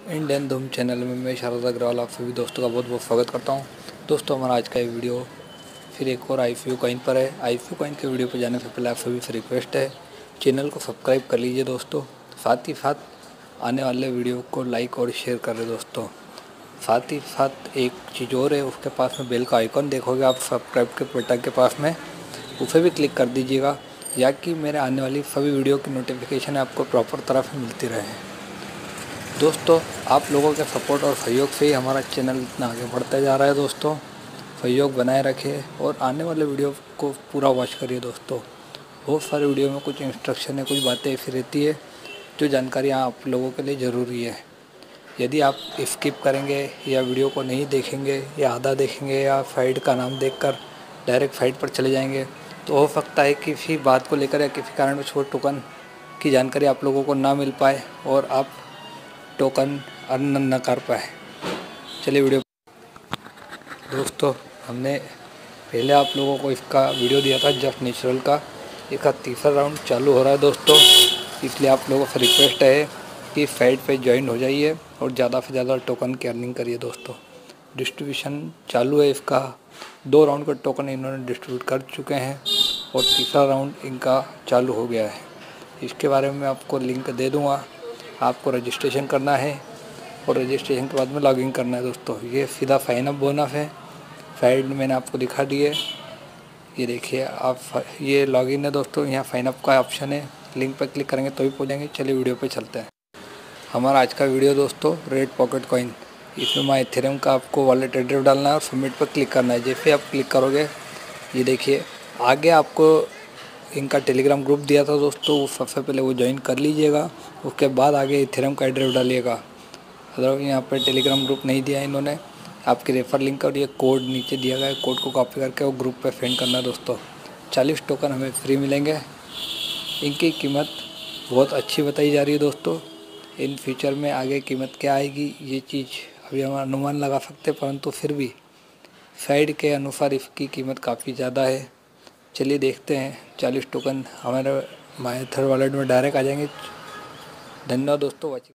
Indian धूम channel में मैं शारद अग्रवाल आप सभी दोस्तों का बहुत बहुत स्वागत करता हूं। दोस्तों हमारा आज का ये वीडियो फिर एक और IFU कॉइन पर है। IFU कॉइन के वीडियो पर जाने से पहले आप सभी से रिक्वेस्ट है, चैनल को सब्सक्राइब कर लीजिए दोस्तों। साथ ही साथ आने वाले वीडियो को लाइक और शेयर कर रहे दोस्तों। साथ ही साथ एक चीज़ और है, उसके पास में बेल का आइकॉन देखोगे आप सब्सक्राइब के बटन के पास में, उसे भी क्लिक कर दीजिएगा, या कि मेरे आने वाली सभी वीडियो की नोटिफिकेशन आपको प्रॉपर तरह से मिलती रहे। दोस्तों आप लोगों के सपोर्ट और सहयोग से ही हमारा चैनल इतना आगे बढ़ता जा रहा है दोस्तों। सहयोग बनाए रखिए और आने वाले वीडियो को पूरा वॉच करिए दोस्तों। बहुत सारे वीडियो में कुछ इंस्ट्रक्शन है, कुछ बातें ऐसी रहती है जो जानकारियाँ आप लोगों के लिए ज़रूरी है। यदि आप स्किप करेंगे या वीडियो को नहीं देखेंगे या आधा देखेंगे या फाइट का नाम देखकर डायरेक्ट फाइट पर चले जाएंगे, तो हो सकता है कि किसी बात को लेकर या किसी कारणवश वो टोकन की जानकारी आप लोगों को ना मिल पाए और आप टोकन अर्न न कर पाए। चलिए वीडियो दोस्तों, हमने पहले आप लोगों को इसका वीडियो दिया था जस्ट नेचुरल का। इसका तीसरा राउंड चालू हो रहा है दोस्तों, इसलिए आप लोगों से रिक्वेस्ट है कि साइट पे ज्वाइन हो जाइए और ज़्यादा से ज़्यादा टोकन की अर्निंग करिए दोस्तों। डिस्ट्रीब्यूशन चालू है इसका, 2 राउंड का टोकन इन्होंने डिस्ट्रीब्यूट कर चुके हैं और तीसरा राउंड इनका चालू हो गया है। इसके बारे में मैं आपको लिंक दे दूँगा। आपको रजिस्ट्रेशन करना है और रजिस्ट्रेशन के बाद में लॉगिन करना है दोस्तों। ये सीधा साइन अप बोनस है, साइड मैंने आपको दिखा दी है, ये देखिए आप, ये लॉगिन है दोस्तों। यहाँ साइन अप का ऑप्शन है, लिंक पर क्लिक करेंगे तो भी पहुँचेंगे। चलिए वीडियो पे चलते हैं। हमारा आज का वीडियो दोस्तों रेड पॉकेट कॉइन, इसमें माई इथेरियम का आपको वॉलेट एड्रेस डालना है और सबमिट पर क्लिक करना है। जैसे आप क्लिक करोगे ये देखिए आगे आपको इनका टेलीग्राम ग्रुप दिया था दोस्तों, सबसे पहले वो ज्वाइन कर लीजिएगा। उसके बाद आगे इथेरियम का एड्रेस डालिएगा। अगर यहाँ पर टेलीग्राम ग्रुप नहीं दिया इन्होंने, आपके रेफर लिंक और ये कोड नीचे दिया गया है, कोड को कॉपी करके वो ग्रुप पे सेंड करना है दोस्तों। 40 टोकन हमें फ्री मिलेंगे। इनकी कीमत बहुत अच्छी बताई जा रही है दोस्तों। इन फ्यूचर में आगे कीमत क्या आएगी ये चीज़ अभी हम अनुमान लगा सकते हैं, परंतु फिर भी साइड के अनुसार इसकी कीमत काफ़ी ज़्यादा है। चलिए देखते हैं। 40 टोकन हमारे माय इथर वॉलेट में डायरेक्ट आ जाएंगे। धन्यवाद दोस्तों।